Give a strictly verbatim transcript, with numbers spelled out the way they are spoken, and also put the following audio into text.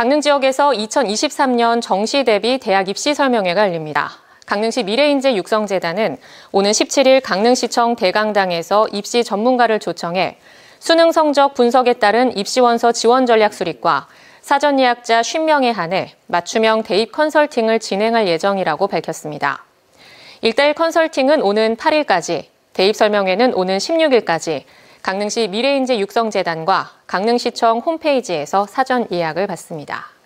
강릉 지역에서 이천이십삼 년 정시 대비 대학 입시 설명회가 열립니다. 강릉시 미래인재 육성재단은 오는 십칠 일 강릉시청 대강당에서 입시 전문가를 초청해 수능 성적 분석에 따른 입시원서 지원 전략 수립과 사전 예약자 오십 명에 한해 맞춤형 대입 컨설팅을 진행할 예정이라고 밝혔습니다. 일대일 컨설팅은 오는 팔 일까지, 대입 설명회는 오는 십육 일까지 강릉시 미래인재 육성재단과 강릉시청 홈페이지에서 사전 예약을 받습니다.